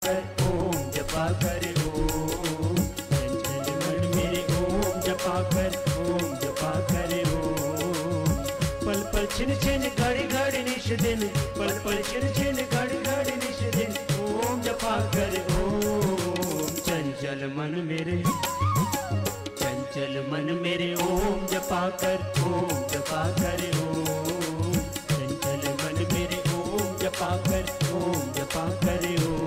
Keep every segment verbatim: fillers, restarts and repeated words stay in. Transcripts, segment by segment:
ओम जपा कर ओम, चंचल मन मेरे ओम जपा कर ओम जपा कर ओम। पल पल छिन छिन घड़ी घड़ी निश दिन, पल पल छिन छिन घड़ी घड़ी निश दिन, ओम जपा कर ओम। चंचल मन मेरे, चंचल मन मेरे ओम जपा कर ओम जपा कर ओम, चंचल मन मेरे ओम जपा कर ओम जपा कर ओम।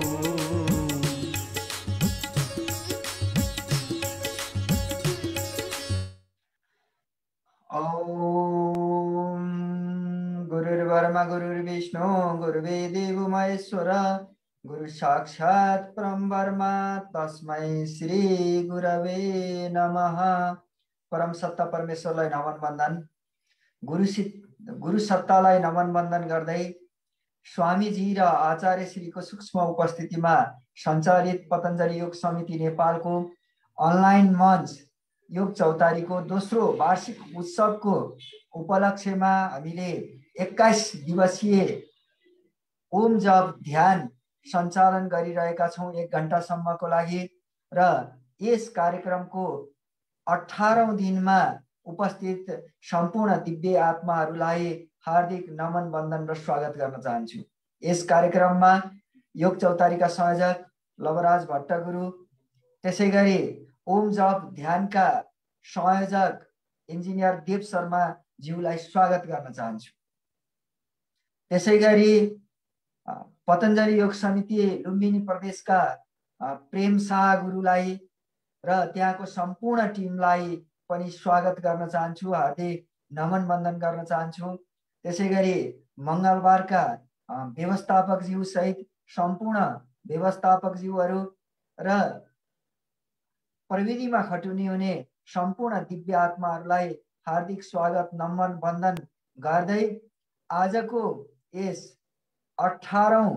ओम गुरुर्ब्रह्मा गुरुर्विष्णु गुरुर्देवो महेश्वर, गुरु साक्षात् परम ब्रह्म तस्मै श्री गुरवे नमः। परम सत्ता परमेश्वरलाई नमन बन्दन, गुरु गुरु सत्तालाई नमन बन्दन गर्दै स्वामीजी र आचार्य श्रीको सूक्ष्म उपस्थितिमा सञ्चालित पतञ्जलि योग समिति नेपालको अनलाइन मञ्च योग चौतारीको दोस्रो वार्षिक उत्सवको उपलक्ष्यमा हामीले एक्काइस दिवसीय ओम जप ध्यान सञ्चालन गरिरहेका छौं एक घण्टासम्मको लागि। र यस कार्यक्रमको अठारौं दिनमा उपस्थित सम्पूर्ण दिव्य आत्माहरूलाई हार्दिक नमन बन्दन र स्वागत गर्न चाहन्छु। यस कार्यक्रममा योग चौतारीका संयोजक लवराज भट्टगुरु, त्यसैगरी ओम जप ध्यानका संयोजक इन्जिनियर देव शर्मा ज्यूलाई स्वागत गर्न चाहन्छु। त्यसैगरी पतञ्जलि योग समिति लुम्बिनी प्रदेशका प्रेम शाह गुरुलाई र त्यहाँको सम्पूर्ण टिमलाई पनि स्वागत गर्न चाहन्छु, हार्दिक नमन बन्दन गर्न चाहन्छु। त्यसैगरी मंगलबारका व्यवस्थापक ज्यू सहित सम्पूर्ण व्यवस्थापक ज्यूहरू र प्रविधिमा खटुनी हुने सम्पूर्ण दिव्य आत्माहरूलाई हार्दिक स्वागत नमन बन्दन गर्दै आजको यस अठारौं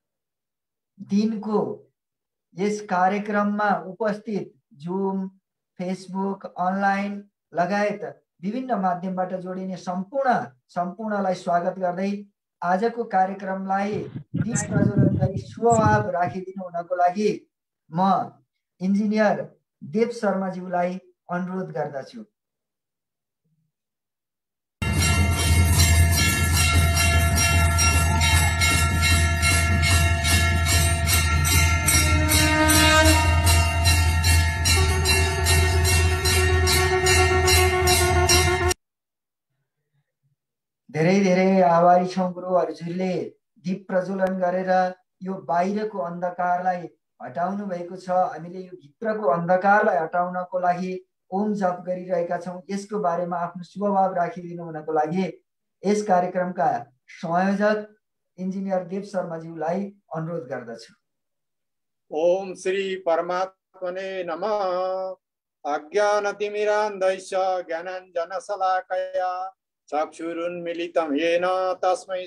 दिनको यस कार्यक्रममा उपस्थित जुम, फेसबुक, अनलाइन लगायत विभिन्न माध्यमबाट जोडिने सम्पूर्ण सम्पूर्णलाई स्वागत गर्दै आजको कार्यक्रमलाई दीप प्रज्वलन गरी शुभभाव राखिदिनु हुनको लागि म इन्जिनियर देव शर्माज्यूलाई अनुरोध गर्दछु। धेरै धेरै आभारी छौं गुरु हजुरले दीप प्रज्वलन गरेर यो बाहिरको अन्धकारलाई हटाउनु भएको छ। हामीले यो भित्रको अन्धकारलाई हटाउनको लागि ओम जप गरिरहेका छौं। यसको बारेमा आफ्नो शुभभाव राखिदिनु हुनको लागि यस कार्यक्रमका संयोजक इन्जिनियर देव शर्माज्यूलाई अनुरोध गर्दछु। ओम श्री परमात्मने नमः। अज्ञानतिमिरान्धस्य ज्ञानाञ्जनशलाकया चक्षुरुन्मीलितं येन तस्मै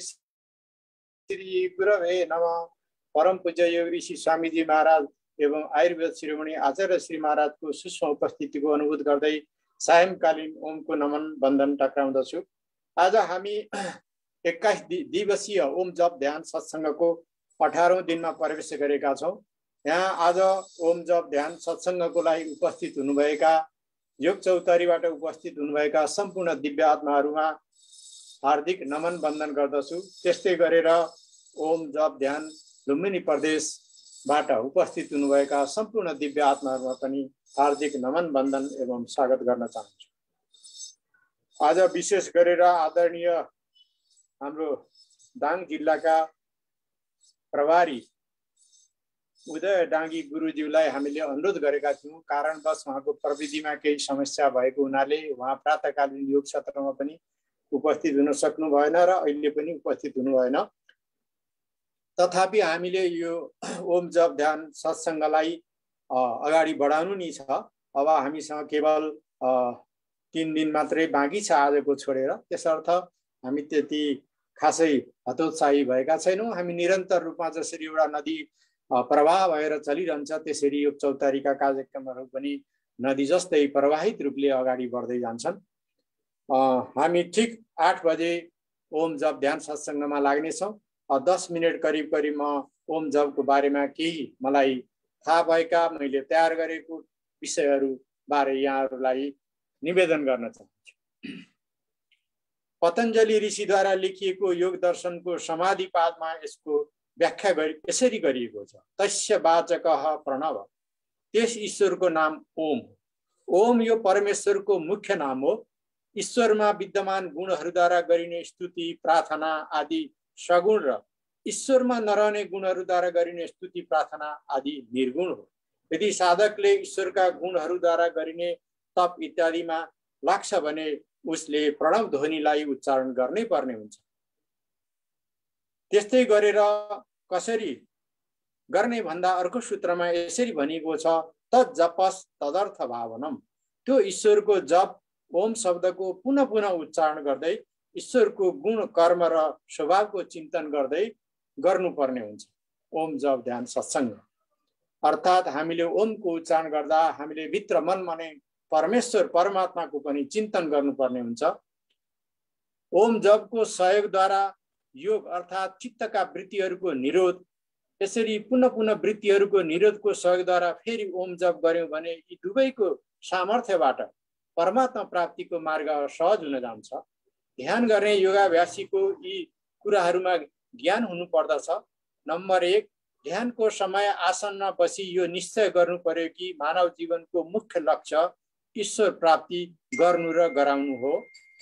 श्री गुरवे नमः। परम पूज्य योग ऋषि स्वामीजी महाराज एवं आयुर्वेद शिरोमणि आचार्य श्री महाराजको सूक्ष्म उपस्थितिको अनुभूत गर्दै सायंकालीन ओमको नमन बन्दन टक्राउँदछु। आज हामी एक्काइस दिवसीय ओम जप ध्यान सत्सङ्गको अठारौं दिनमा प्रवेश गरेका छौं। यहाँ आज ओम जप ध्यान सत्सङ्गको लागि उपस्थित हुनुभएका योग चौतारीबाट उपस्थित हुनुभएका सम्पूर्ण दिव्य आत्माहरूमा हार्दिक नमन बन्दन गर्दछु। त्यस्तै गरेर ओम जप ध्यान लुम्बिनी प्रदेशबाट उपस्थित हुनुभएका सम्पूर्ण दिव्य आत्माहरूमा पनि हार्दिक नमन बन्दन एवं स्वागत गर्न चाहन्छु। आज विशेष गरेर आदरणीय हाम्रो दाङ जिल्लाका प्रभारी उदय डाङ्गी गुरुज्यूलाई हामीले अनुरोध गरेका थियौँ। कारणवश उहाँको प्रविधिमा केही समस्या भएको हुनाले उहाँ प्रातःकालीन योग सत्रमा पनि उपस्थित हुन सक्नु भएन र अहिले पनि उपस्थित हुनु भएन। तथापि हामीले यो ओम जप ध्यान सत्सङ्गलाई अगाडि बढाउनु नि छ। अब हामीसँग केवल तीन दिन मात्रै बाँकी छ आजको छोडेर, त्यसर्थ हामी त्यति खासै हतोत्साही भएका छैनौँ। हामी निरन्तर रूपमा जसरी एउटा नदी प्रवाह भएर चलिरहन्छ त्यसरी योग चौतारीका कार्यक्रमहरू पनि नदी जस्तै प्रवाहित रूपले अगाडि बढ्दै जान्छन्। हामी ठिक आठ बजे ओम जप ध्यान सत्सङ्गमा लाग्नेछौँ। दस मिनट करिब करिब म ओम जपको बारेमा केही मलाई थाहा भएका मैले तयार गरेको विषयहरू बारे यहाँहरूलाई निवेदन गर्न चाहन्छु। पतञ्जलि ऋषिद्वारा लेखिएको योग दर्शनको समाधिपादमा यसको व्याख्या गरी यसरी गरिएको छ। तस्य वाचकः प्रणव, त्यस ईश्वरको नाम ओम। ओम यो परमेश्वरको मुख्य नाम हो। ईश्वरमा विद्यमान गुणहरूद्वारा गरिने स्तुति, प्रार्थना आदि सगुण र ईश्वरमा नरहने गुणहरूद्वारा गरिने स्तुति, प्रार्थना आदि निर्गुण हो। यदि साधकले ईश्वरका गुणहरूद्वारा गरिने तप इत्यादिमा लाग्छ भने उसले प्रणव ध्वनिलाई उच्चारण गर्नै पर्ने हुन्छ। त्यस्तै गरेर कसरी गर्ने भन्दा अर्को सूत्रमा यसरी भनिएको छ, तत् जपस् तदर्थ भावनम। त्यो ईश्वरको जप ओम शब्दको पुनः पुनः उच्चारण गर्दै ईश्वरको गुण, कर्म र स्वभावको चिन्तन गर्दै गर्नुपर्ने हुन्छ। ओम जप ध्यान सत्सङ्ग अर्थात् हामीले ओमको उच्चारण गर्दा हामीले भित्र मनमा नै परमेश्वर परमात्माको पनि चिन्तन गर्नुपर्ने हुन्छ। ओम जपको सहयोगद्वारा योग अर्थात् चित्तका वृत्तिहरूको निरोध, यसरी पुनः पुनः वृत्तिहरूको निरोधको सहयोगद्वारा फेरि ओम जप गर्यौं भने यी दुवैको सामर्थ्यबाट परमात्मा प्राप्तिको मार्ग सहज हुन जान्छ। ध्यान गर्ने योगाभ्यासीको यी कुराहरूमा ज्ञान हुनु पर्दछ। नम्बर एक, ध्यानको समय आसनमा बसी यो निश्चय गर्नु पर्यो कि मानव जीवनको मुख्य लक्ष्य ईश्वर प्राप्ति गर्नु र गराउनु हो।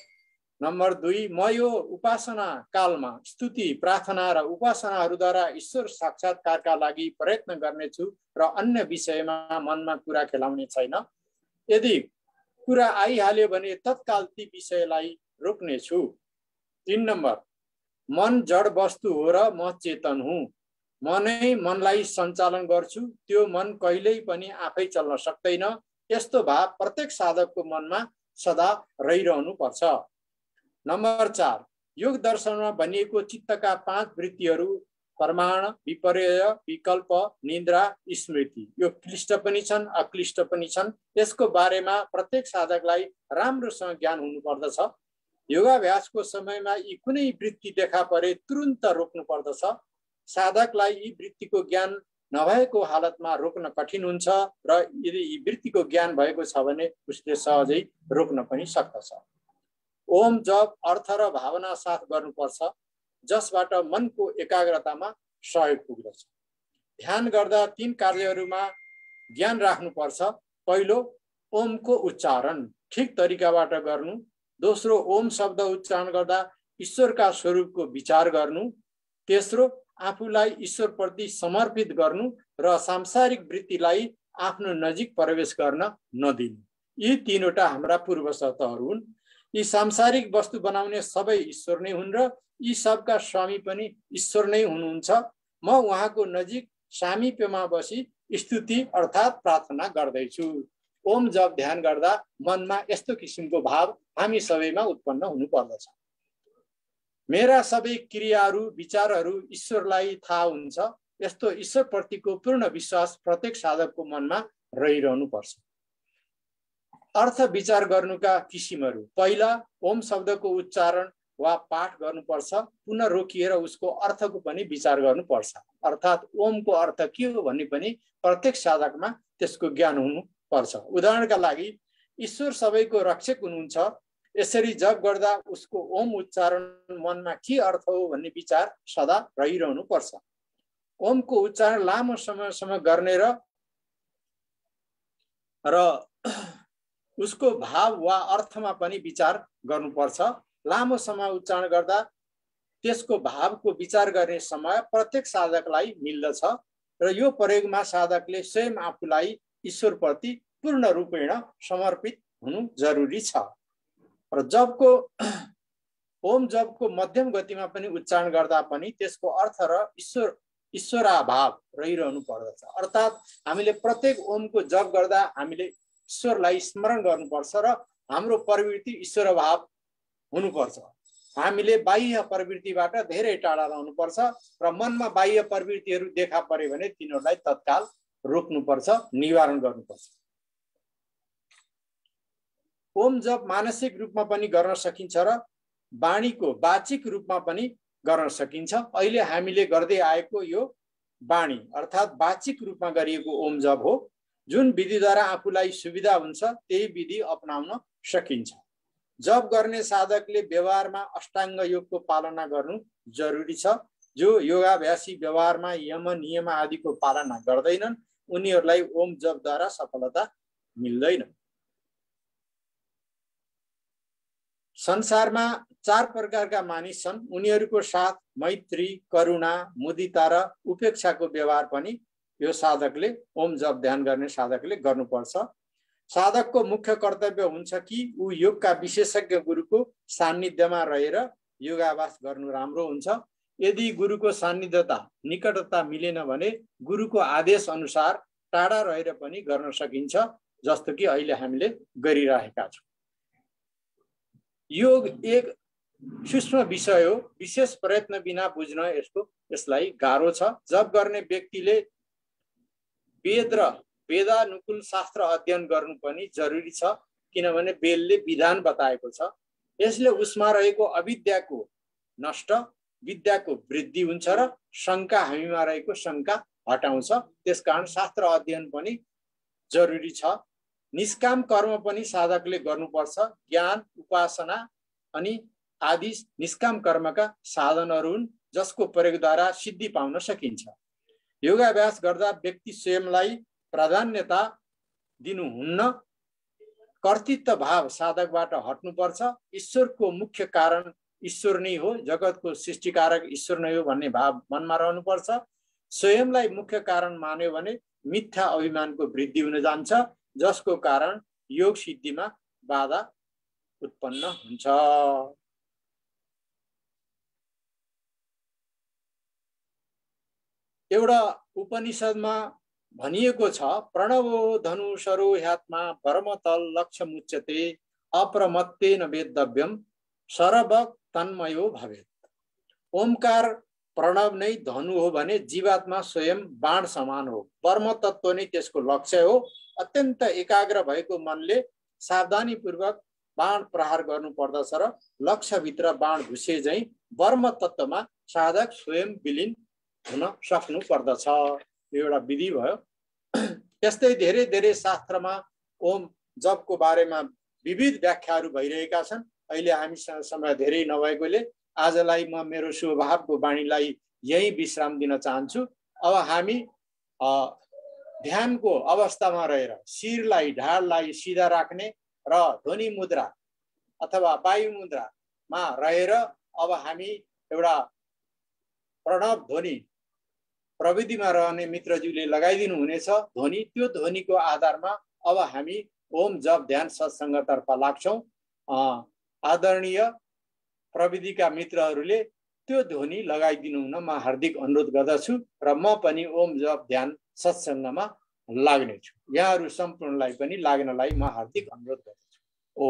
नम्बर दुई, म यो उपासना कालमा स्तुति, प्रार्थना र उपासनाहरूद्वारा ईश्वर साक्षात्कारका लागि प्रयत्न गर्नेछु र अन्य विषयमा मनमा कुरा खेलाउने छैन। यदि कुरा आइहाल्यो भने तत्काल ती विषयलाई रोक्नेछु। तीन नम्बर, मन जड वस्तु हो र म चेतन हुँ। म नै मनलाई सञ्चालन गर्छु, त्यो मन कहिल्यै पनि आफै चल्न सक्दैन। यस्तो भाव प्रत्येक साधकको मनमा सदा रहिरहनु पर्छ। नम्बर चार, योग दर्शनमा भनिएको चित्तका पाँच वृत्तिहरू प्रमाण, विपर्यय, विकल्प, निद्रा, स्मृति यो क्लिष्ट पनि छन्, अक्लिष्ट पनि छन्। यसको बारेमा प्रत्येक साधकलाई राम्रोसँग ज्ञान हुनुपर्दछ। योगाभ्यासको समयमा यी कुनै वृत्ति देखा परे तुरुन्त रोक्नु पर्दछ। साधकलाई यी वृत्तिको ज्ञान नभएको हालतमा रोक्न कठिन हुन्छ र यदि यी वृत्तिको ज्ञान भएको छ भने उसले सहजै रोक्न पनि सक्दछ। ओम जप अर्थ र भावना साथ गर्नुपर्छ, जसबाट मनको एकाग्रतामा सहयोग पुग्दछ। ध्यान गर्दा तीन कार्यहरूमा ज्ञान राख्नुपर्छ। पहिलो, ओमको उच्चारण ठिक तरिकाबाट गर्नु। दोस्रो, ओम शब्द उच्चारण गर्दा ईश्वरका स्वरूपको विचार गर्नु। तेस्रो, आफूलाई ईश्वरप्रति समर्पित गर्नु र सांसारिक वृत्तिलाई आफ्नो नजिक प्रवेश गर्न नदिनु। यी तीनवटा हाम्रा पूर्व शर्तहरू हुन्। यी सांसारिक वस्तु बनाउने सबै ईश्वर नै हुन् र यी सबका स्वामी पनि ईश्वर नै हुनुहुन्छ। म उहाँको नजिक सामिप्यमा बसी स्तुति अर्थात् प्रार्थना गर्दैछु। ओम जप ध्यान गर्दा मनमा यस्तो किसिमको भाव हामी सबैमा उत्पन्न हुनु पर्दछ। मेरा सबै क्रियाहरू, विचारहरू ईश्वरलाई थाहा हुन्छ। यस्तो ईश्वरप्रतिको पूर्ण विश्वास प्रत्येक साधकको मनमा रहिरहनु पर्छ। अर्थ विचार गर्नुका किसिमहरू, पहिला ओम शब्दको उच्चारण वा पाठ गर्नुपर्छ। पुनः रोकिएर उसको अर्थको पनि विचार गर्नुपर्छ। अर्थात् ओमको अर्थ के हो भन्ने पनि प्रत्येक साधकमा त्यसको ज्ञान हुनुपर्छ। उदाहरणका लागि, ईश्वर सबैको रक्षक हुनुहुन्छ। यसरी जप गर्दा उसको ओम उच्चारण मनमा के अर्थ हो भन्ने विचार सदा रहिरहनु पर्छ। ओमको उच्चारण लामो समयसम्म गर्ने र र उसको भाव वा अर्थमा पनि विचार गर्नुपर्छ। लामो समय उच्चारण गर्दा त्यसको भावको विचार गर्ने समय प्रत्येक साधकलाई मिल्दछ र यो प्रयोगमा साधकले स्वयं आफूलाई ईश्वरप्रति पूर्ण रूपेण समर्पित हुनु जरुरी छ। र जपको ओम जपको मध्यम गतिमा पनि उच्चारण गर्दा पनि त्यसको अर्थ र ईश्वर ईश्वराभाव रहिरहनु पर्दछ। अर्थात् हामीले प्रत्येक ओमको जप गर्दा हामीले ईश्वरलाई स्मरण गर्नुपर्छ र हाम्रो प्रवृत्ति ईश्वर भाव हुनुपर्छ। हामीले बाह्य प्रवृत्तिबाट धेरै टाढा रहनुपर्छ र मनमा बाह्य प्रवृत्तिहरू देखा परे भने तिनीहरूलाई तत्काल रोक्नुपर्छ, निवारण गर्नुपर्छ। ओम जप मानसिक रूपमा पनि गर्न सकिन्छ र वाणीको वाचिक रूपमा पनि गर्न सकिन्छ। अहिले हामीले गर्दै आएको यो वाणी अर्थात् वाचिक रूपमा गरिएको ओम जप हो। जुन विधिद्वारा आफूलाई सुविधा हुन्छ त्यही विधि अपनाउन सकिन्छ। जप गर्ने साधकले व्यवहारमा अष्टाङ्ग योगको पालना गर्नु जरुरी छ। जो योगाभ्यासी व्यवहारमा यम नियम आदिको पालना गर्दैनन् उनीहरूलाई ओम जपद्वारा सफलता मिल्दैन। संसारमा चार प्रकारका मानिस छन्। उनीहरूको साथ मैत्री, करुणा, मुदिता र उपेक्षाको व्यवहार पनि यो साधकले ओम जप ध्यान गर्ने साधकले गर्नुपर्छ। साधकको मुख्य कर्तव्य हुन्छ कि ऊ योगका विशेषज्ञ गुरुको सान्निध्यमा रहेर योगाभ्यास गर्नु राम्रो हुन्छ। यदि गुरुको सान्निध्यता निकटता मिलेन भने गुरुको आदेश अनुसार टाढा रहेर पनि गर्न सकिन्छ, जस्तो कि अहिले हामीले गरिरहेका छौँ। योग एक सूक्ष्म विषय हो। विशेष प्रयत्न बिना बुझ्न यसको यसलाई गाह्रो छ। जप गर्ने व्यक्तिले वेद र वेदानुकूल शास्त्र अध्ययन गर्नु पनि जरुरी छ, किनभने वेदले विधान बताएको छ। यसले उसमा रहेको अविद्याको नष्ट, विद्याको वृद्धि हुन्छ र शङ्का हामीमा रहेको शङ्का हटाउँछ। त्यसकारण शास्त्र अध्ययन पनि जरुरी छ। निष्काम कर्म पनि साधकले गर्नुपर्छ। ज्ञान, उपासना अनि आदि निष्काम कर्मका साधनहरू हुन् जसको प्रयोगद्वारा सिद्धि पाउन सकिन्छ। योगाभ्यास गर्दा व्यक्ति स्वयंलाई प्राधान्यता दिनुहुन्न। कर्तृत्व भाव साधकबाट हट्नुपर्छ। ईश्वरको मुख्य कारण ईश्वर नै हो, जगतको सृष्टिकारक ईश्वर नै हो भन्ने भाव मनमा रहनुपर्छ। स्वयंलाई मुख्य कारण मान्यो भने मिथ्या अभिमानको वृद्धि हुन जान्छ, जसको कारण योग सिद्धिमा बाधा उत्पन्न हुन्छ। एउटा उपनिषदमा भनिएको छ, प्रणवो धनुषरो ह्यात्मा परमतल लक्ष्य मुच्यते अप्रमत्तेन वेद्यव्यम सर्वक तन्मयो भवेत्। ओमकार प्रणव नै धनु हो भने जीवात्मा स्वयं बाण समान हो। परम तत्व नै त्यसको लक्ष्य हो। अत्यन्त एकाग्र भएको मनले सावधानी पूर्वक बाण प्रहार गर्नु पर्दछ र लक्ष्यभित्र बाण घुसे झैं वर्म तत्वमा साधक स्वयं विलीन हुन सक्नु पर्दछ। यो एउटा विधि भयो। त्यस्तै धेरै धेरै शास्त्रमा ओम जपको बारेमा विविध व्याख्याहरू भइरहेका छन्। अहिले हामीसँग समय धेरै नभएकोले आजलाई म मेरो स्वभावको वाणीलाई यही विश्राम दिन चाहन्छु। अब हामी ध्यानको अवस्थामा रहेर शिरलाई ढाडलाई सिधा राख्ने र ध्वनि मुद्रा अथवा वायु मुद्रामा रहेर अब हामी एउटा प्रणव ध्वनि प्रविधिमा रहने मित्रज्यूले लगाइदिनु हुनेछ ध्वनि। त्यो ध्वनिको आधारमा अब हामी ओम जप ध्यान सत्सङ्गतर्फ लाग्छौँ। आदरणीय प्रविधिका मित्रहरूले त्यो ध्वनि लगाइदिनु हुन म हार्दिक अनुरोध गर्दछु र म पनि ओम जप ध्यान सत्सङ्गमा लाग्नेछु। यहाँहरू सम्पूर्णलाई पनि लाग्नलाई म हार्दिक अनुरोध गर्दछु। ओ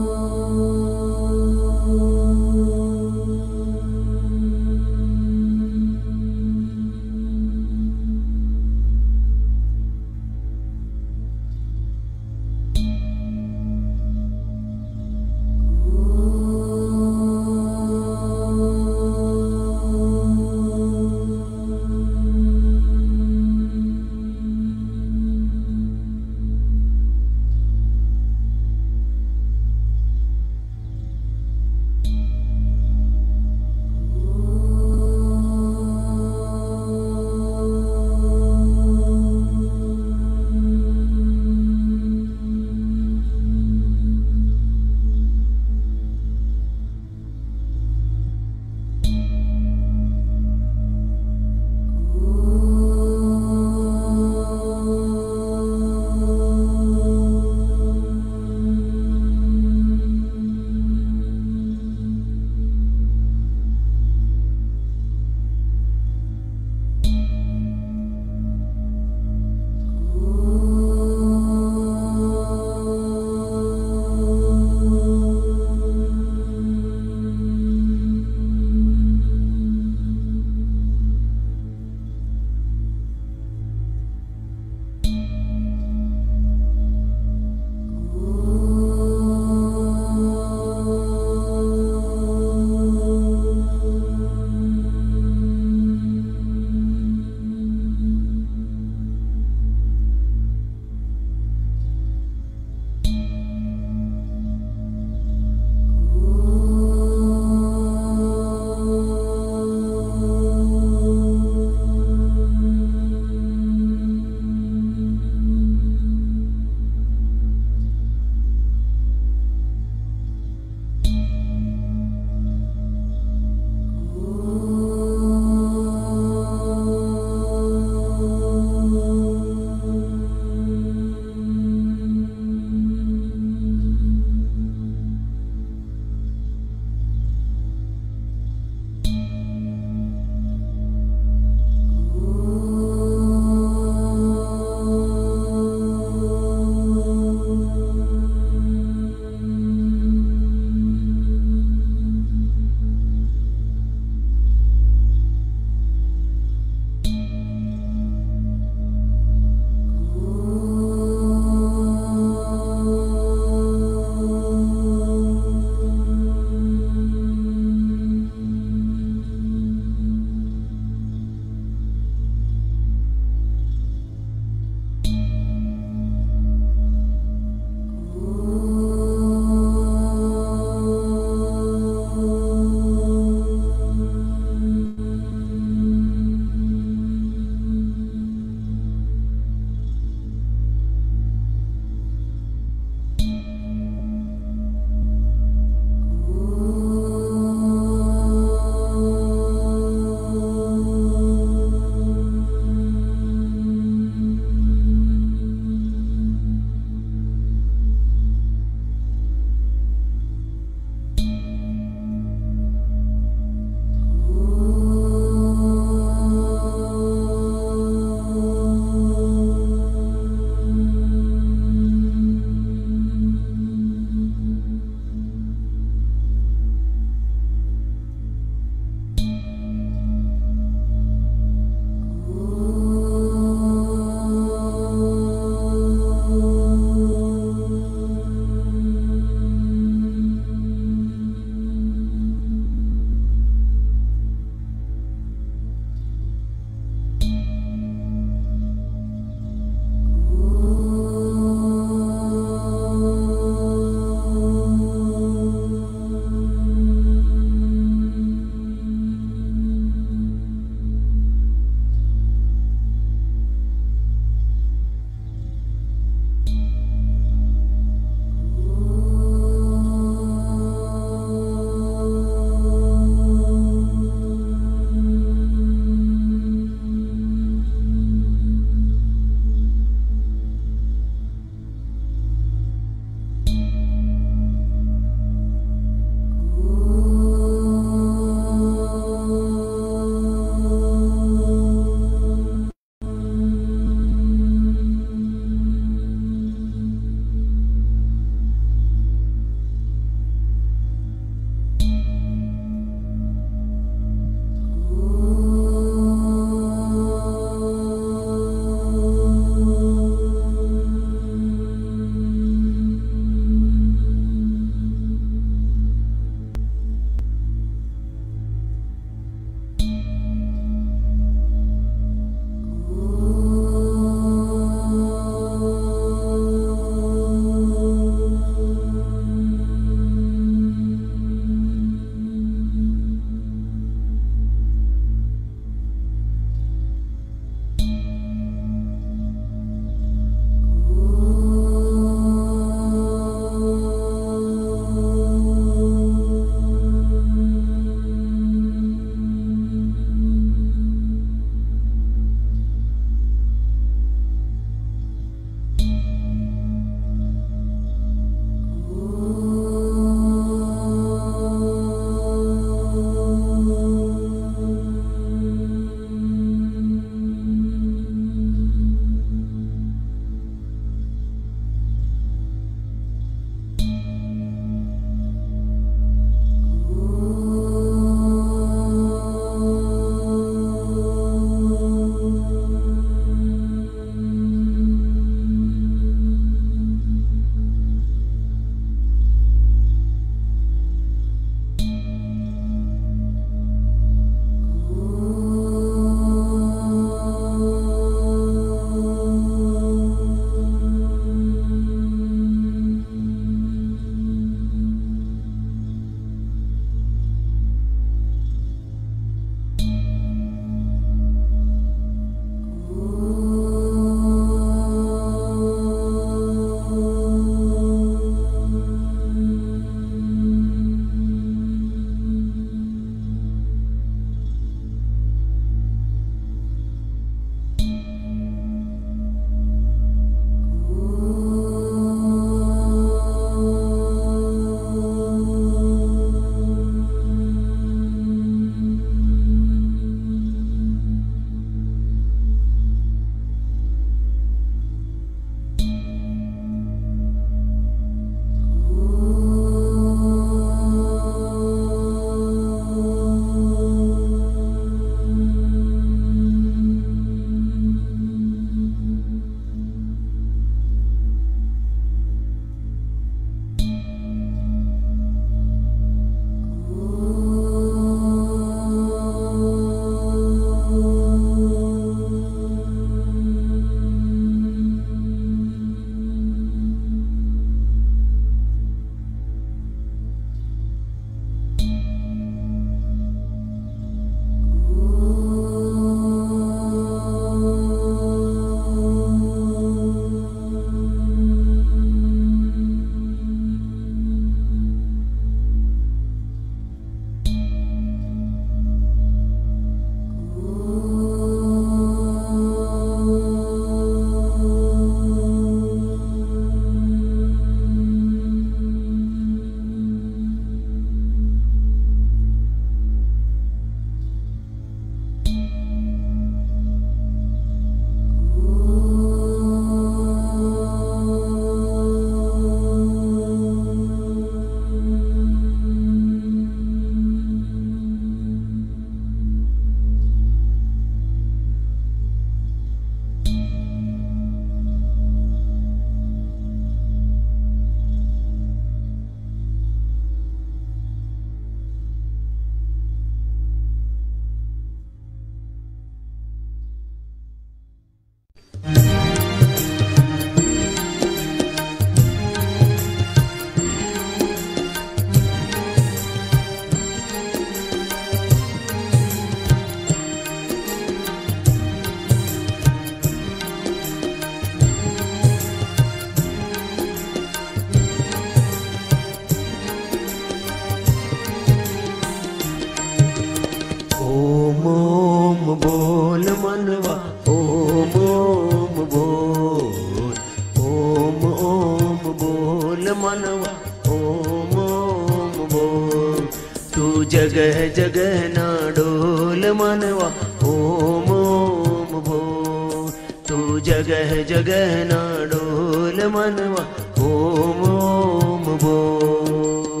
मनवा ओम ओम बोल। तू जगह जगह ना डोल मनवा ओम ओम बोल।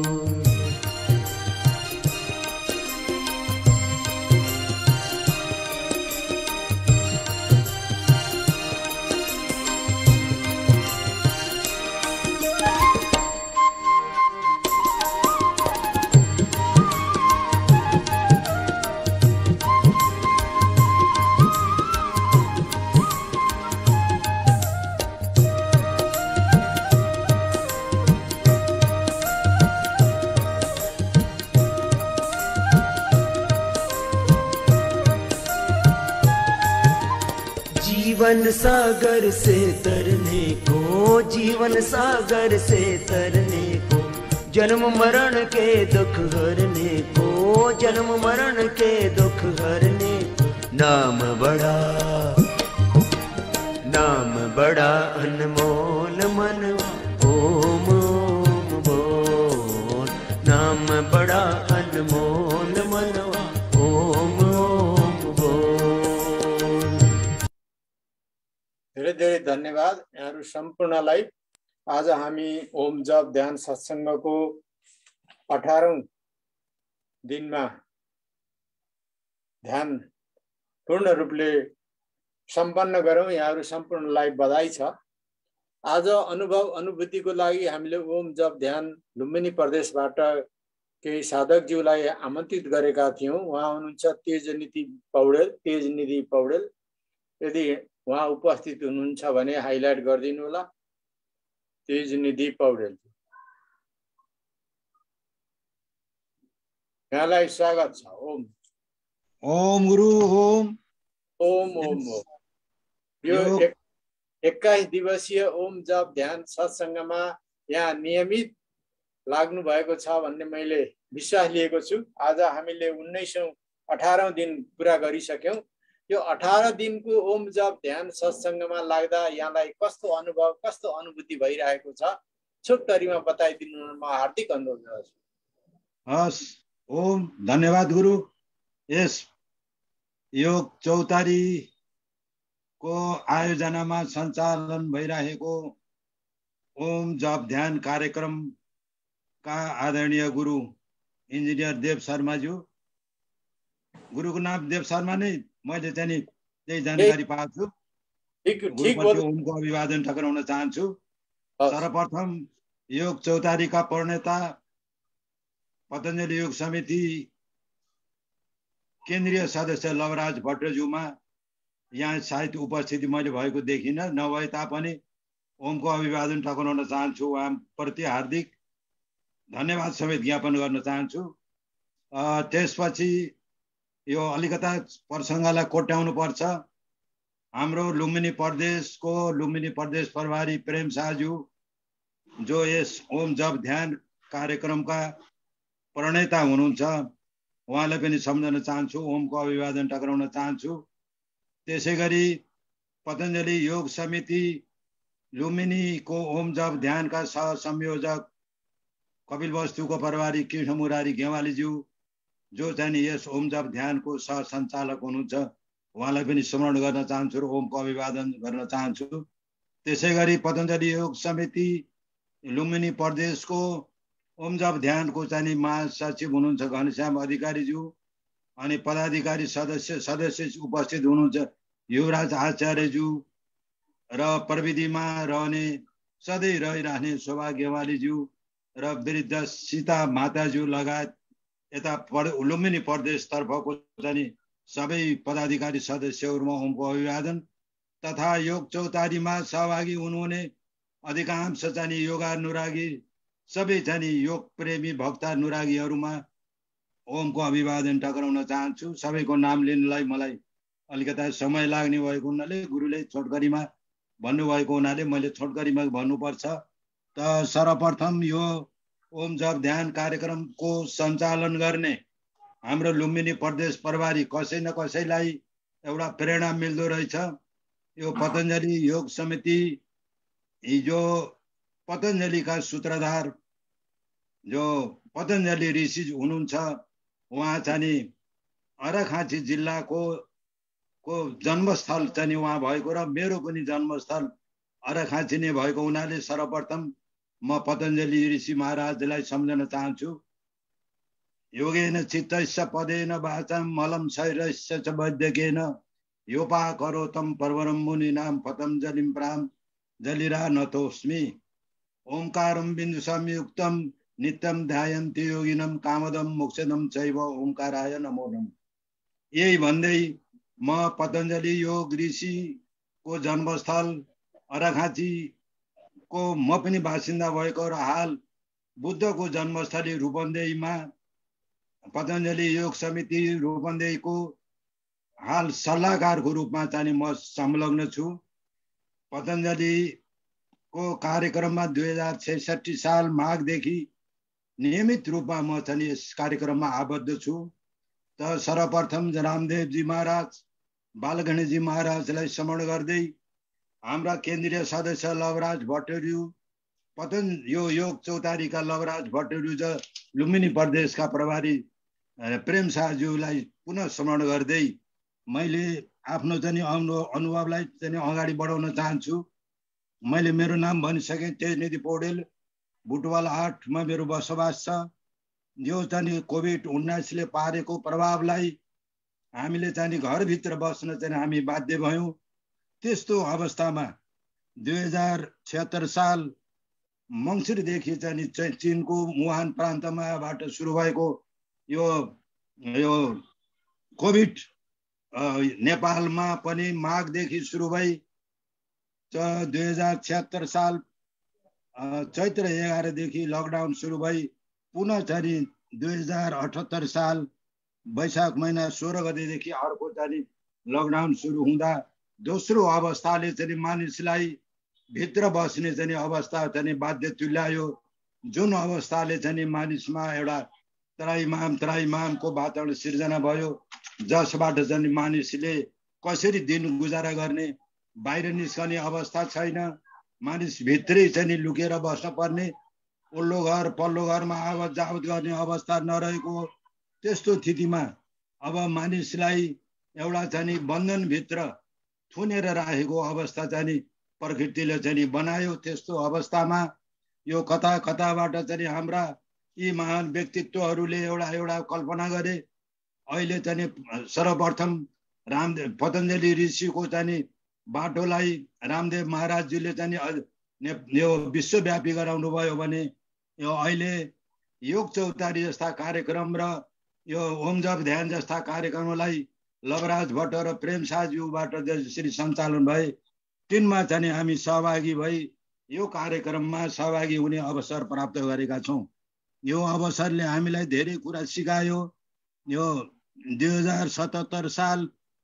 जीवन सागर से तरने को, जीवन सागर से तरने को, जन्म मरण के दुख हरने को, जन्म मरण के दुख हरने को, नाम बड़ा नाम बड़ा अनमोल मनवा ओम ओम बोल। नाम बड़ा अनमोल मनवा ओम ओम बोल। धेरै धेरै धन्यवाद यहाँहरु सम्पूर्णलाई। आज हामी ओम जप ध्यान सत्संगको अठारौं दिनमा ध्यान पूर्ण रूपले सम्पन्न गरौँ। यहाँहरु सम्पूर्णलाई बधाई छ। आज अनुभव अनुभूतिको लागि हामीले ओम जप ध्यान लुम्बिनी प्रदेशबाट केही साधकज्यूलाई आमन्त्रित गरेका थियौं। उहाँ हुनुहुन्छ तेजनिधि पौडेल तेजनिधि पौडेल। यदि उहाँ उपस्थित हुनुहुन्छ भने हाइलाइट गरिदिनु होला। तेजनिधि पौडेल यहाँलाई स्वागत छ। ओम ओम गुरु ओम ओम ओम ओम। यो एक्काइस दिवसीय ओम जप ध्यान सत्संगमा यहाँ नियमित लाग्नु भएको छ भन्ने मैले विश्वास लिएको छु। आज हामीले उन्नाइसौं अठारौं दिन पूरा गरिसक्यौं। यो अठारह दिनको ओम जप ध्यान सत्संगमा लाग्दा यहाँलाई कस्तो अनुभव कस्तो अनुभूति भइरहेको छ छोटकरीमा बताइदिनु म हार्दिक अनुरोध गर्छु। हस् ओम धन्यवाद गुरु। यस योग चौतारी को आयोजनामा सञ्चालन भइरहेको ओम जप ध्यान कार्यक्रम का आदरणीय गुरु इन्जिनियर देव शर्माज्यू। गुरुको नाम देव शर्मा नै मैले चाहिँ त्यही जानकारी पाएको छु। गुरुप्रति ओमको अभिवादन टक्राउन चाहन्छु। सर्वप्रथम योग चौतारीका प्रणेता पतञ्जलि योग समिति केन्द्रीय सदस्य लवराज भट्टज्यूमा यहाँ साहित्य उपस्थिति मैले भएको देखिन। नभए तापनि ओमको अभिवादन टक्राउन चाहन्छु। उहाँप्रति हार्दिक धन्यवाद समेत ज्ञापन गर्न चाहन्छु। त्यसपछि यो अलिकता प्रसङ्गलाई कोट्याउनु पर्छ। हाम्रो लुम्बिनी प्रदेशको लुम्बिनी प्रदेश प्रभारी प्रेम शाहज्यू जो यस ओम जप ध्यान कार्यक्रमका प्रणेता हुनुहुन्छ उहाँलाई पनि सम्झन चाहन्छु। ओमको अभिवादन टक्राउन चाहन्छु। त्यसैगरी पतञ्जलि योग समिति लुम्बिनीको ओम जप ध्यानका सह संयोजक कपिल वस्तुको प्रभारी कृष्ण मुरारी गेवालीज्यू जो चाहिँ यस ओम जप ध्यानको सह सञ्चालक हुनुहुन्छ उहाँलाई पनि स्मरण गर्न चाहन्छु र ओमको अभिवादन गर्न चाहन्छु। त्यसैगरी पतञ्जलि योग समिति लुम्बिनी प्रदेशको ओम जप ध्यानको चाहिँ महासचिव हुनुहुन्छ घनश्याम अधिकारीज्यू अनि पदाधिकारी सदस्य सदस्य उपस्थित हुनुहुन्छ युवराज आचार्यज्यू र प्रविधिमा रहने सधैँ रहिरहने शोभा गेवालीज्यू र वृद्ध सीता माताज्यू लगायत यता लुम्बिनी प्रदेशतर्फको चाहिँ सबै पदाधिकारी सदस्यहरूमा ओमको अभिवादन तथा योग चौतारीमा सहभागी हुनुहुने अधिकांश चाहिँ योगानुरागी सबै चाहिँ योग प्रेमी भक्त अनुरागीहरूमा ओमको अभिवादन टक्राउन चाहन्छु। सबैको नाम लिनलाई मलाई अलिकता समय लाग्ने भएको हुनाले गुरुले छोटकरीमा भन्नुभएको हुनाले मैले छोटकरीमा भन्नुपर्छ। त सर्वप्रथम यो ओम जप ध्यान कार्यक्रमको सञ्चालन गर्ने हाम्रो लुम्बिनी प्रदेश प्रभारी कसै न कसैलाई एउटा प्रेरणा मिल्दो रहेछ। यो पतञ्जलि योग समिति हिजो पतञ्जलिका सूत्रधार जो पतञ्जलि ऋषि हुनुहुन्छ उहाँ चाहिँ अर्घाखाँची जिल्लाको को जन्मस्थल चाहिँ उहाँ भएको र मेरो पनि जन्मस्थल अर्घाखाँची नै भएको हुनाले सर्वप्रथम म पतञ्जलि ऋषि महाराजलाई सम्झन चाहन्छु। योगेन चित्तस्य पदेन वाचां मलं शैरस्य च वैद्यकेन योपा करोतम पर्वरम मुनिनां पतञ्जलिं प्राम जलिरा नतोस्मि। ओंकारं बिन्दु संयुक्तं नित्यं ध्यायन्ति योगिनं कामदं मोक्षदं चैव ओंकाराय नमो नमः। यही भन्दै म पतञ्जलि योग ऋषि को जन्मस्थल अर्घाखाँची को म पनि बासिन्दा भएको र हाल बुद्धको जन्मस्थली रूपन्देहीमा पतञ्जलि योग समिति रूपन्देहीको हाल सल्लाहकारको रूपमा चाहिँ म संलग्न छु। पतञ्जलि को कार्यक्रममा दुई हजार छैसठी साल माघदेखि नियमित रूपमा म चाहिँ यस कार्यक्रममा आबद्ध छु। त सर्वप्रथम रामदेवजी महाराज बालगणेशजी महाराजलाई स्मरण गर्दै हाम्रा केन्द्रीय सदस्य लवराज भट्टर्यु पतन यो योग चौतारीका लवराज भट्टर्यु ज लुम्बिनी प्रदेशका प्रभारी प्रेम शाहज्यूलाई पुनः स्मरण गर्दै मैले आफ्नो चाहिँ अनुभवलाई चाहिँ अगाडि बढाउन चाहन्छु। मैले मेरो नाम भनिसकेँ, तेजनिधि पौडेल, बुटवल आठमा मेरो बसोबास छ। यो चाहिँ कोभिड उन्नाइसले पारेको प्रभावलाई हामीले चाहिँ घरभित्र बस्न चाहिँ हामी बाध्य भयौँ। त्यस्तो अवस्थामा दुई हजार छिहत्तर साल मङ्सिरदेखि चाहिँ चीनको वुहान प्रान्तमाबाट सुरु भएको यो यो कोभिड नेपालमा पनि माघदेखि सुरु भई दुई हजार छिहत्तर साल चैत्र एघारदेखि लकडाउन सुरु भई पुनः चाहिँ दुई हजार अठहत्तर साल वैशाख महिना सोह्र गतेदेखि अर्को चाहिँ लकडाउन सुरु हुँदा दोस्रो अवस्थाले चाहिँ मानिसलाई भित्र बस्ने चाहिँ अवस्था चाहिँ बाध्य तुल्यायो। जुन अवस्थाले चाहिँ मानिसमा एउटा त्राइमाम त्राइमामको वातावरण सिर्जना भयो, जसबाट चाहिँ मानिसले कसरी दिन गुजारा गर्ने, बाहिर निस्कने अवस्था छैन, मानिस भित्रै चाहिँ लुकेर बस्न पर्ने, ओल्लो घर पल्लो घरमा आवत जावत गर्ने अवस्था नरहेको त्यस्तो स्थितिमा अब मानिसलाई एउटा चाहिँ बन्धनभित्र थुनेर राखेको अवस्था चाहिँ प्रकृतिले चाहिँ बनायो। त्यस्तो अवस्थामा यो कता कताबाट चाहिँ हाम्रा यी महान व्यक्तित्वहरूले एउटा एउटा कल्पना गरे। अहिले चाहिँ सर्वप्रथम रामदेव पतञ्जलि ऋषिको चाहिँ बाटोलाई रामदेव महाराजजीले चाहिँ यो विश्वव्यापी गराउनु भयो भने यो अहिले योग चौतारी जस्ता कार्यक्रम र यो ओम जप ध्यान जस्ता कार्यक्रमलाई लवराज भट्ट र प्रेम शाहज्यूबाट जसरी सञ्चालन भए तिनमा चाहिँ हामी सहभागी भई यो कार्यक्रममा सहभागी हुने अवसर प्राप्त गरेका छौँ। यो अवसरले हामीलाई धेरै कुरा सिकायो। यो दुई हजार सतहत्तर साल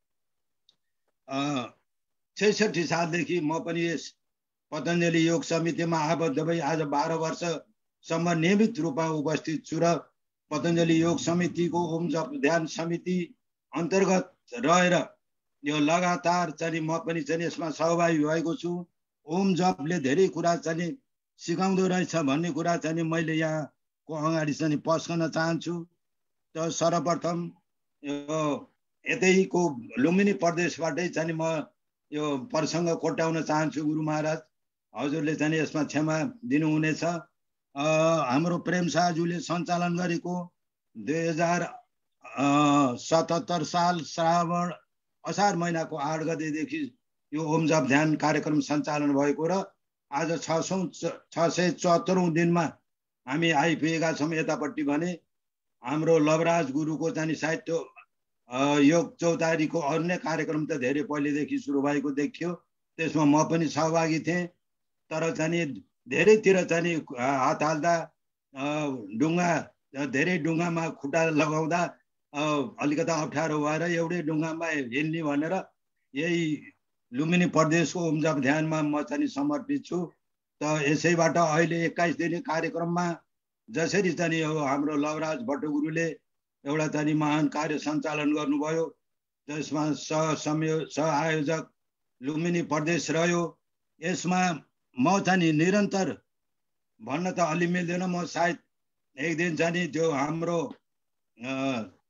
छैसठी सालदेखि म पनि यस पतञ्जलि योग समितिमा आबद्ध भई आज बाह्र वर्षसम्म नियमित रूपमा उपस्थित छु र पतञ्जलि योग समितिको ओम जप ध्यान समिति अन्तर्गत रहेर यो लगातार चाहिँ म पनि चाहिँ यसमा सहभागी भएको छु। ओम जपले धेरै कुरा चाहिँ सिकाउँदो रहेछ भन्ने कुरा चाहिँ मैले यहाँको अगाडि चाहिँ पस्कन चाहन्छु। त सर्वप्रथम यो यतैको लुम्बिनी प्रदेशबाटै चाहिँ म यो प्रसङ्ग कोट्याउन चाहन्छु। गुरु महाराज हजुरले चाहिँ यसमा क्षमा दिनुहुनेछ। हाम्रो प्रेम शाहज्यूले सञ्चालन गरेको दुई हजार सतहत्तर साल श्रावण असार महिनाको आठ गतेदेखि यो ओम जप ध्यान कार्यक्रम सञ्चालन भएको र आज छ सौ छ सय चौहत्तरौँ दिनमा हामी आइपुगेका छौँ यतापट्टि भने हाम्रो लवराज गुरुको चाहिँ साहित्य योग चौतारीको अन्य कार्यक्रम त धेरै पहिलेदेखि सुरु भएको देखियो। त्यसमा म पनि सहभागी थिएँ। तर चाहिँ धेरैतिर चाहिँ हात हाल्दा ढुङ्गा धेरै ढुङ्गामा खुट्टा लगाउँदा अलिकता अप्ठ्यारो भएर एउटै ढुङ्गामा हिँड्ने भनेर यही लुम्बिनी प्रदेशको ओम जप ध्यानमा म चाहिँ समर्पित छु। त यसैबाट अहिले एक्काइस दिने कार्यक्रममा जसरी चाहिँ यो हाम्रो लवराज भट्ट गुरुले एउटा चाहिँ महान कार्य सञ्चालन गर्नुभयो, जसमा सह संयो सह आयोजक लुम्बिनी प्रदेश रह्यो। यसमा म चाहिँ निरन्तर भन्न त अलि मिल्दैन, म सायद एक दिन चाहिँ त्यो हाम्रो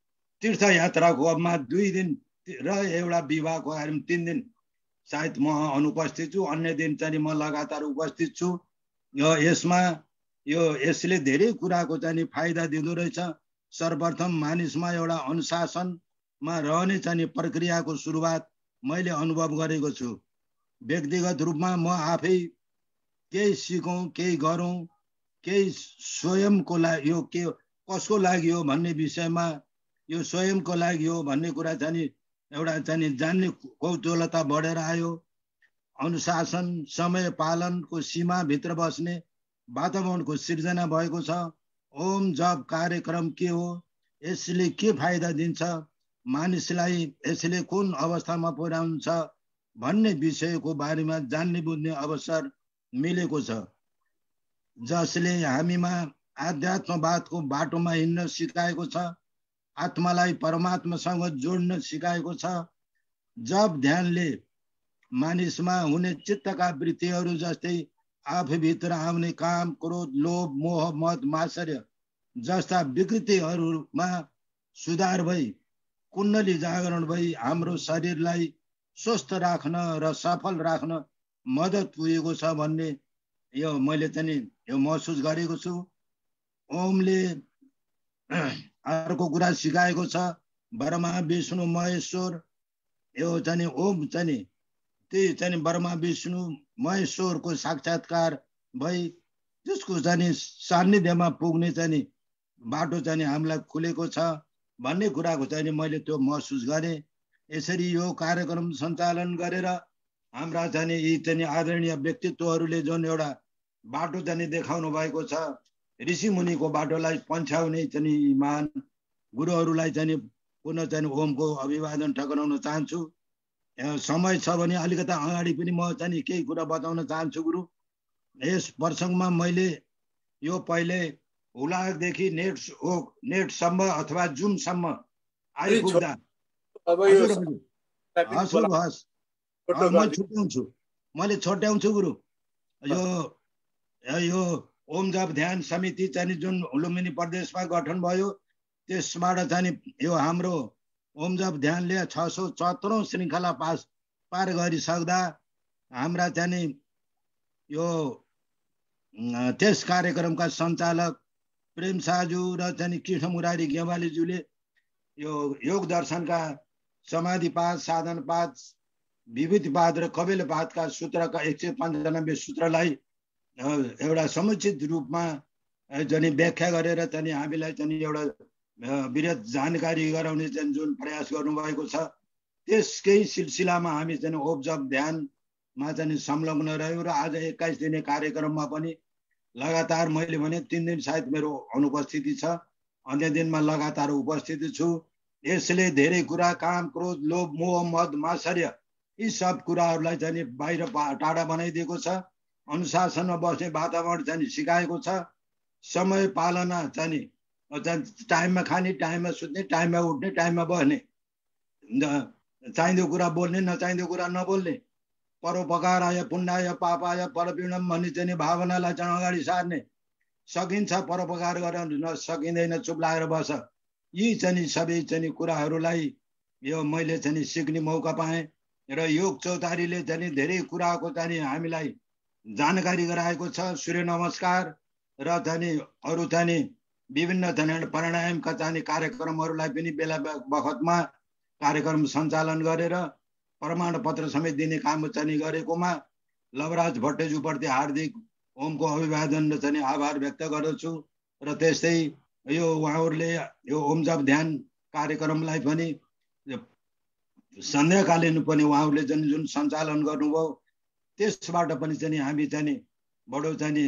तीर्थयात्राकोमा दुई दिन र एउटा विवाहको कार्यक्रम तीन दिन सायद म अनुपस्थित छु, अन्य दिन चाहिँ म लगातार उपस्थित छु। यो यसमा यो यसले धेरै कुराको चाहिँ फाइदा दिँदो रहेछ। सर्वप्रथम मानिसमा एउटा अनुशासनमा रहने चाहिँ प्रक्रियाको सुरुवात मैले अनुभव गरेको छु। व्यक्तिगत रूपमा म आफै केही सिकौँ, केही गरौँ, केही स्वयंको लागि यो के कसको लागि हो भन्ने विषयमा यो स्वयंको लागि हो भन्ने कुरा चाहिँ एउटा चाहिँ जान्ने कौतूहलता बढेर आयो। अनुशासन, समय पालनको सीमाभित्र बस्ने वातावरणको सिर्जना भएको छ। ओम जप कार्यक्रम के हो, यसले के फाइदा दिन्छ, मानिसलाई यसले कुन अवस्थामा पुर्याउँछ भन्ने विषयको बारेमा जान्ने बुझ्ने अवसर मिलेको छ, जसले हामीमा आध्यात्मवादको बाटोमा हिँड्न सिकाएको छ, आत्मालाई परमात्मासँग जोड्न सिकाएको छ। जप ध्यानले मानिसमा हुने चित्तका वृत्तिहरू जस्तै आफूभित्र आउने काम, क्रोध, लोभ, मोह, मद, मात्सर्य जस्ता विकृतिहरूमा सुधार भई कुण्डली जागरण भई हाम्रो शरीरलाई स्वस्थ राख्न र सफल राख्न मद्दत पुगेको छ भन्ने यो मैले चाहिँ यो महसुस गरेको छु। ओमले अर्को कुरा सिकाएको छ, ब्रह्मा विष्णु महेश्वर यो चाहिँ ओम चाहिँ त्यही चाहिँ ब्रह्मा विष्णु महेश्वरको साक्षात्कार भई त्यसको चाहिँ सान्निध्यमा पुग्ने चाहिँ बाटो चाहिँ हामीलाई खुलेको छ भन्ने कुराको चाहिँ मैले त्यो महसुस गरेँ। यसरी यो कार्यक्रम सञ्चालन गरेर हाम्रा चाहिँ यी चाहिँ आदरणीय व्यक्तित्वहरूले जुन एउटा बाटो चाहिँ देखाउनु भएको छ, ऋषि मुनिको बाटोलाई पन्छाउने चाहिँ महान गुरुहरूलाई चाहिँ पुनः चाहिँ ओमको अभिवादन टक्राउन चाहन्छु। समय छ भने अलिकति अगाडि पनि म चाहिँ केही कुरा बताउन चाहन्छु गुरु। यस प्रसङ्गमा मैले यो पहिले हुलाकदेखि नेट नेटसम्म अथवा जुमसम्म आइपुग्दा हस् हस् म छुट्याउँछु मैले छुट्याउँछु गुरु। यो यो ओम जप ध्यान समिति चाहिँ जुन लुम्बिनी प्रदेशमा गठन भयो त्यसबाट चाहिँ यो हाम्रो ओम जप ध्यानले छ सौ चौहत्तरौं श्रृङ्खला पास पार गरिसक्दा हाम्रा चाहिँ यो त्यस कार्यक्रमका सञ्चालक प्रेम साजु र चाहिँ कृष्ण मुरारी गेवालीज्यूले यो योग दर्शनका समाधिपाद, साधनपाद, विभूतिपाद र कपिलपादका सूत्रका एक सय पन्चानब्बे सूत्रलाई एउटा समुचित रूपमा चाहिँ व्याख्या गरेर चाहिँ हामीलाई चाहिँ एउटा विरत जानकारी गराउने चाहिँ जुन प्रयास गर्नुभएको छ त्यसकै सिलसिलामा हामी चाहिँ ओम जप ध्यानमा चाहिँ संलग्न रह्यौँ र आज एक्काइस दिने कार्यक्रममा पनि लगातार मैले भने तीन दिन सायद मेरो अनुपस्थिति छ, अन्य दिनमा लगातार उपस्थित छु। यसले धेरै कुरा काम, क्रोध, लोभ, मोह, मद, मात्सर्य यी सब कुराहरूलाई चाहिँ बाहिर टाढा बनाइदिएको छ। अनुशासनमा बस्ने वातावरण चाहिँ सिकाएको छ। समय पालना चाहिँ टाइममा खाने, टाइममा सुत्ने, टाइममा उठ्ने, टाइममा बस्ने, चाहिँदो कुरा बोल्ने, नचाहिँदो कुरा नबोल्ने, परोपकाराय पुण्याय पापाय परपीडम भन्ने चाहिँ भावनालाई चाहिँ अगाडि सार्ने, सकिन्छ परोपकार गर्न नसकिँदैन चुप लागेर बस, यी चाहिँ सबै चाहिँ कुराहरूलाई यो मैले चाहिँ सिक्ने मौका पाएँ र योग चौतारीले चाहिँ धेरै कुराको चाहिँ हामीलाई जानकारी गराएको छ। सूर्य नमस्कार र चाहिँ अरू चाहिँ विभिन्न चाहिँ प्राणायामका चाहिँ कार्यक्रमहरूलाई पनि बेला बखतमा कार्यक्रम सञ्चालन गरेर प्रमाणपत्र समेत दिने काम चाहिँ गरेकोमा लवराज भट्टज्यूप्रति हार्दिक ओमको अभिवादन र चाहिँ आभार व्यक्त गर्दछु। र त्यस्तै यो उहाँहरूले यो ओम जप ध्यान कार्यक्रमलाई पनि सन्ध्याकालीन पनि उहाँहरूले जुन जुन सञ्चालन गर्नुभयो त्यसबाट पनि चाहिँ हामी चाहिँ बडो चाहिँ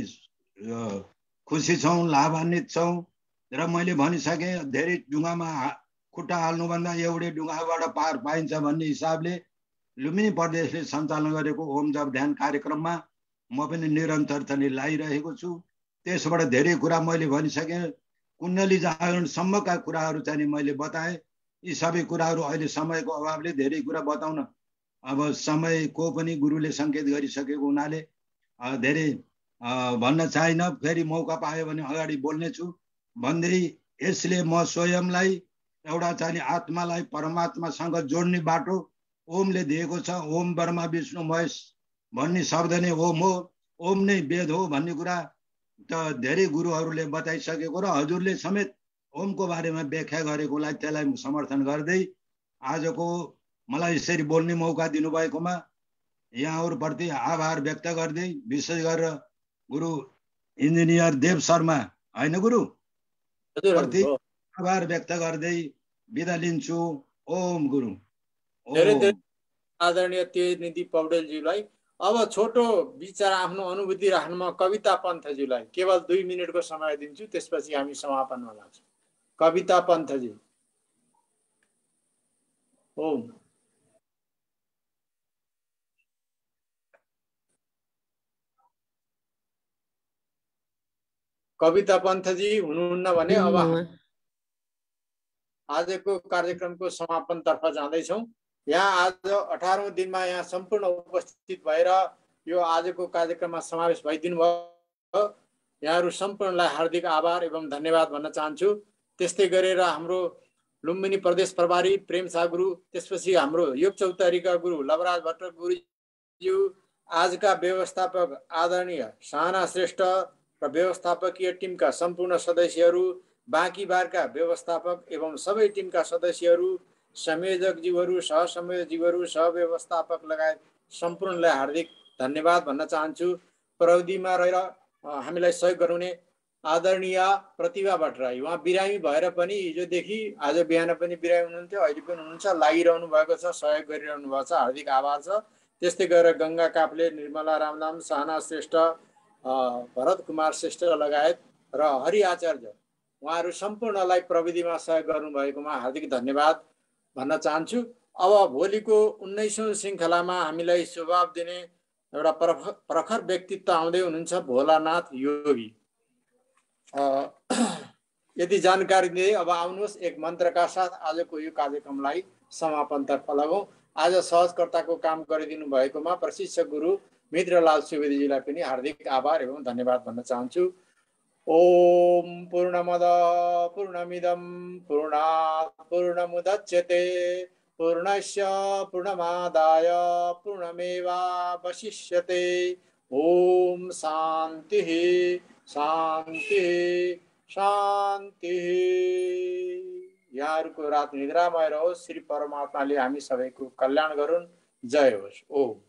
खुसी छौँ, लाभान्वित छौँ। र मैले भनिसकेँ धेरै डुङ्गामा खुट्टा हाल्नुभन्दा एउटै डुङ्गाबाट पार पाइन्छ भन्ने हिसाबले लुम्बिनी प्रदेशले सञ्चालन गरेको ओम जप ध्यान कार्यक्रममा म पनि निरन्तर चाहिँ लागिरहेको छु। त्यसबाट धेरै कुरा मैले भनिसकेँ, कुण्डली जागरणसम्मका कुराहरू चाहिँ मैले बताएँ। यी सबै कुराहरू अहिले समयको अभावले धेरै कुरा बताउन अब समयको पनि गुरुले सङ्केत गरिसकेको हुनाले धेरै भन्न चाहिन, फेरि मौका पायो भने अगाडि बोल्नेछु भन्दै यसले म स्वयंलाई एउटा चाहिँ आत्मालाई परमात्मासँग जोड्ने बाटो ओमले दिएको छ। ओम ब्रह्मा विष्णु महेश भन्ने शब्द नै ओम हो, ओम नै वेद हो भन्ने कुरा त धेरै गुरुहरूले बताइसकेको र हजुरले समेत ओमको बारेमा व्याख्या गरेकोलाई त्यसलाई समर्थन गर्दै आजको मलाई यसरी बोल्ने मौका दिनुभएकोमा यहाँहरूप्रति आभार व्यक्त गर्दै विशेष गरेर गुरु इन्जिनियर देव शर्मा हैन गुरु प्रति आभार व्यक्त गर्दै बिदा लिन्छु। ओम गुरु। धेरै धेरै आदरणीय तेजनिधि पौडेलज्यूलाई। अब छोटो विचार आफ्नो अनुभूति राख्नुमा कविता पन्थज्यूलाई केवल दुई मिनटको समय दिन्छु, त्यसपछि हामी समापनमा लाग्छौँ। कविता पन्थजी। ओम। कविता पन्थजी हुनुहुन्न भने अब आजको कार्यक्रमको समापनतर्फ जाँदैछौँ। यहाँ आज अठारौं दिनमा यहाँ सम्पूर्ण उपस्थित भएर यो आजको कार्यक्रममा समावेश भइदिनु भयो। यहाँहरू सम्पूर्णलाई हार्दिक आभार एवं धन्यवाद भन्न चाहन्छु। त्यस्तै गरेर हाम्रो लुम्बिनी प्रदेश प्रभारी प्रेम शाह गुरु, त्यसपछि हाम्रो योग चौतारीका गुरु लवराज भट्ट गुरुज्यू, आजका व्यवस्थापक आदरणीय साना श्रेष्ठ र व्यवस्थापकीय टिमका सम्पूर्ण सदस्यहरू, बाँकी बारका व्यवस्थापक एवं सबै टिमका सदस्यहरू, संयोजकज्यूहरू, सहसंयोजकज्यूहरू, सहव्यवस्थापक लगायत सम्पूर्णलाई हार्दिक धन्यवाद भन्न चाहन्छु। प्रविधिमा रहेर हामीलाई सहयोग गर्नुहुने आदरणीय प्रतिभा भट्टराई, उहाँ बिरामी भएर पनि हिजोदेखि आज बिहान पनि बिरामी हुनुहुन्थ्यो, अहिले पनि हुनुहुन्छ, लागिरहनु भएको छ, सहयोग गरिरहनु भएको छ, हार्दिक आभार छ। त्यस्तै गरेर गङ्गा काफ्ले, निर्मला रामदाम, साना श्रेष्ठ, भरत कुमार श्रेष्ठ लगायत र हरि आचार्य, उहाँहरू सम्पूर्णलाई प्रविधिमा सहयोग गर्नुभएकोमा हार्दिक धन्यवाद भन्न चाहन्छु। अब भोलिको उन्नाइसौँ श्रृङ्खलामा हामीलाई स्वभाव दिने एउटा प्रखर व्यक्तित्व आउँदै हुनुहुन्छ, भोलानाथ योगी। यति जानकारी दिँदै अब आउनुहोस् एक मन्त्रका साथ आजको यो कार्यक्रमलाई समापनतर्फ लगाउँ। आज सहजकर्ताको काम गरिदिनु भएकोमा प्रशिक्षक गुरु मित्रलाल सुवेदीजीलाई पनि हार्दिक आभार एवं धन्यवाद भन्न चाहन्छु। ओम पूर्णमद पूर्णमिदं पूर्णात् पूर्णमुदच्यते पूर्णस्य पूर्णमादाय पूर्णमेवावशिष्यते। ओम शान्तिः शान्तिः शान्तिः। यहाँहरूको रात निद्रामय रहोस्। श्री परमात्माले हामी सबैको कल्याण गरून्। जय होस्। ओम।